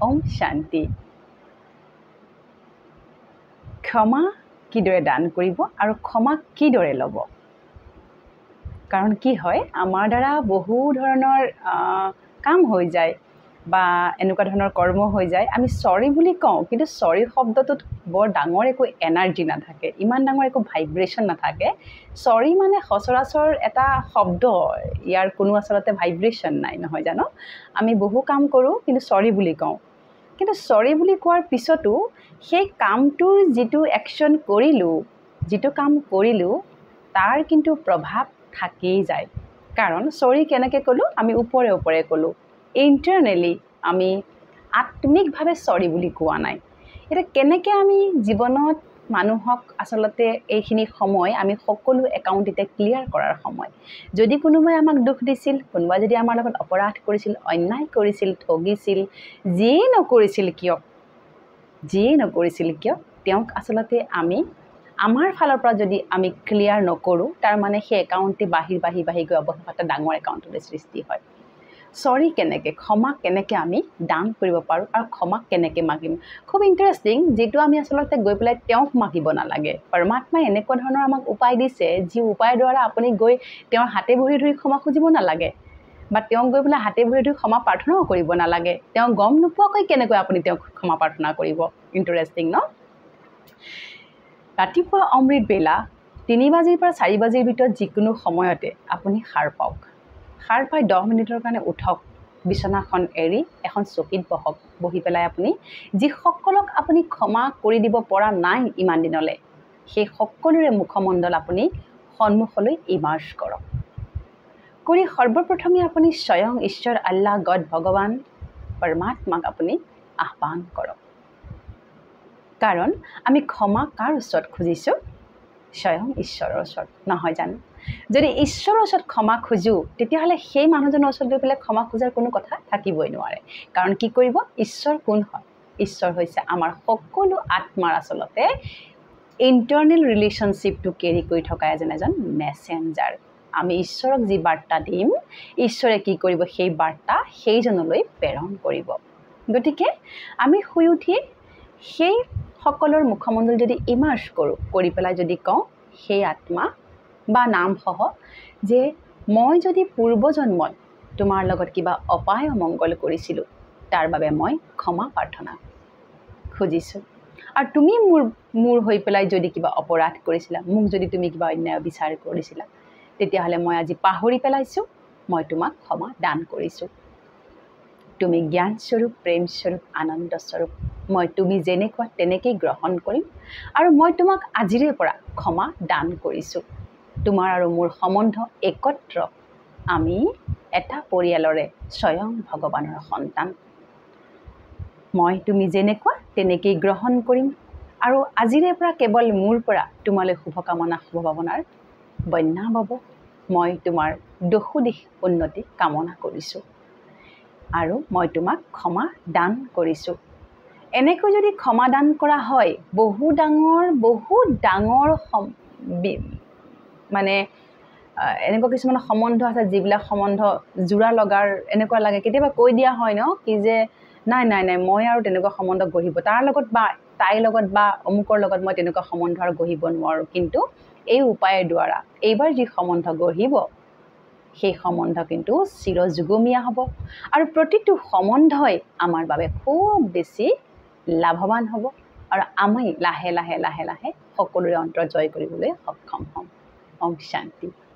ওম শান্তি ক্ষমা কিদৰে দান কৰিব আৰু ক্ষমা কিদৰে ল'ব কাৰণ কি হয় আমাৰ দ্বাৰা বহু ধৰণৰ কাম হৈ যায় বা এনেকুৱা ধৰণৰ কৰ্ম হৈ যায় আমি সৰি বুলি কওঁ কিন্তু সৰি শব্দটোত বৰ ডাঙৰ একো এনাৰ্জি নাথাকে ইমান ডাঙৰ একো ভাইব্ৰেশ্যন নাথাকে সৰি মানে সচৰাচৰ এটা শব্দ ইয়াৰ কোনো আচলতে ভাইব্ৰেশ্যন নাই নহয় জানো আমি বহু কাম কৰোঁ কিন্তু সৰি বুলি কওঁ কিন্তু সৰি বুলি কোৱাৰ পিছতো সেই কামটোৰ যিটো একশ্যন কৰিলোঁ যিটো কাম কৰিলোঁ তাৰ কিন্তু প্ৰভাৱ থাকেই যায় কাৰণ সৰি কেনেকৈ ক'লোঁ আমি ওপৰে ওপৰে ক'লোঁ ইণ্টাৰনেলি আমি আত্মিকভাৱে সৰি বুলি কোৱা নাই এটা কেনেকৈ আমি জীৱনত মানুহক আচলতে এইখিনি সময় আমি সকলো একাউণ্ট এতিয়া ক্লিয়াৰ কৰাৰ সময় যদি কোনোবাই আমাক দুখ দিছিল কোনোবাই যদি আমাৰ লগত অপৰাধ কৰিছিল অন্যায় কৰিছিল ঠগিছিল যিয়ে নকৰিছিল কিয় তেওঁক আচলতে আমি আমাৰ ফালৰ পৰা যদি আমি ক্লিয়াৰ নকৰোঁ তাৰ মানে সেই একাউণ্টে বাঢ়ি গৈ অৱশেষত এটা ডাঙৰ একাউণ্টলৈ সৃষ্টি হয় সৰি কেনেকৈ ক্ষমা কেনেকৈ আমি দান কৰিব পাৰোঁ আৰু ক্ষমা কেনেকৈ মাগিম খুব ইণ্টাৰেষ্টিং যিটো আমি আচলতে গৈ পেলাই তেওঁক মাগিব নালাগে পৰমাত্মাই এনেকুৱা ধৰণৰ আমাক উপায় দিছে যি উপায়ৰ দ্বাৰা আপুনি গৈ তেওঁৰ হাতে ভৰি ধৰি ক্ষমা খুজিব নালাগে বা তেওঁক গৈ পেলাই হাতে ভৰি ধৰি ক্ষমা প্ৰাৰ্থনাও কৰিব নালাগে তেওঁ গম নোপোৱাকৈ কেনেকৈ আপুনি তেওঁক ক্ষমা প্ৰাৰ্থনা কৰিব ইণ্টাৰেষ্টিং ন ৰাতিপুৱা অমৃত বেলা 3 বাজিৰ পৰা 4 বাজিৰ ভিতৰত যিকোনো সময়তে আপুনি সাৰ পাওক সাৰ পাই 10 মিনিটৰ কাৰণে উঠক বিছনাখন এৰি এখন চকীত বহি পেলাই আপুনি যিসকলক আপুনি ক্ষমা কৰি দিব পৰা নাই ইমান দিনলৈ সেই সকলোৰে মুখমণ্ডল আপুনি সন্মুখলৈ ইমাৰ্জ কৰক কৰি সৰ্বপ্ৰথমে আপুনি স্বয়ং ঈশ্বৰ আল্লাহ গড ভগৱান পৰমাত্মাক আপুনি আহ্বান কৰক কাৰণ আমি ক্ষমা কাৰ ওচৰত খুজিছোঁ স্বয়ং ঈশ্বৰৰ ওচৰত নহয় জানো যদি ঈশ্বৰৰ ওচৰত ক্ষমা খুজোঁ তেতিয়াহ'লে সেই মানুহজনৰ ওচৰত গৈ পেলাই ক্ষমা খোজাৰ কোনো কথা থাকিবই নোৱাৰে কাৰণ কি কৰিব ঈশ্বৰ কোন হয় ঈশ্বৰ হৈছে আমাৰ সকলো আত্মাৰ আচলতে ইণ্টাৰনেল ৰিলেশ্যনশ্বিপটো কেৰি কৰি থকা এজন মেছেঞ্জাৰ আমি ঈশ্বৰক যি বাৰ্তা দিম ঈশ্বৰে কি কৰিব সেই বাৰ্তা সেইজনলৈ প্ৰেৰণ কৰিব গতিকে আমি শুই উঠি সেই সকলৰ মুখমণ্ডল যদি ইমাৰ্জ কৰোঁ কৰি পেলাই যদি কওঁ সেই আত্মা বা নামসহ যে মই যদি পূৰ্বজন্মত তোমাৰ লগত কিবা অপায় অমংগল কৰিছিলোঁ তাৰ বাবে মই ক্ষমা প্ৰাৰ্থনা খুজিছোঁ আৰু তুমি মোৰ হৈ পেলাই যদি কিবা অপৰাধ কৰিছিলা মোক যদি তুমি কিবা অন্যায় বিচাৰ কৰিছিলা তেতিয়াহ'লে মই আজি পাহৰি পেলাইছোঁ মই তোমাক ক্ষমা দান কৰিছোঁ তুমি জ্ঞান স্বৰূপ প্ৰেম স্বৰূপ আনন্দ স্বৰূপ মই তুমি যেনেকুৱা তেনেকেই গ্ৰহণ কৰিম আৰু মই তোমাক আজিৰে পৰা ক্ষমা দান কৰিছোঁ তোমাৰ আৰু মোৰ সম্বন্ধ একত্ৰ আমি এটা পৰিয়ালৰে স্বয়ং ভগৱানৰ সন্তান মই তুমি যেনেকুৱা তেনেকেই গ্ৰহণ কৰিম আৰু আজিৰে পৰা কেৱল মোৰ পৰা তোমালৈ শুভকামনা শুভভাৱনাৰ বন্যা বব মই তোমাৰ দোষোদিশ উন্নতি কামনা কৰিছোঁ আৰু মই তোমাক ক্ষমা দান কৰিছোঁ এনেকৈ যদি ক্ষমা দান কৰা হয় বহু ডাঙৰ মানে এনেকুৱা কিছুমান সম্বন্ধ আছে যিবিলাক সম্বন্ধ জোৰা লগাৰ এনেকুৱা লাগে কেতিয়াবা কৈ দিয়া হয় ন কি যে নাই মই আৰু তেনেকুৱা সম্বন্ধ গঢ়িব তাৰ লগত বা তাইৰ লগত বা অমুকৰ লগত মই তেনেকুৱা সম্বন্ধ আৰু গঢ়িব নোৱাৰোঁ কিন্তু এই উপায়ৰ দ্বাৰা এইবাৰ যি সম্বন্ধ গঢ়িব সেই সম্বন্ধ কিন্তু চিৰযুগমীয়া হ'ব আৰু প্ৰতিটো সম্বন্ধই আমাৰ বাবে খুব বেছি লাভৱান হ'ব আৰু আমি লাহে লাহে সকলোৰে অন্তৰ জয় কৰিবলৈ সক্ষম হ'ম ওম শান্তি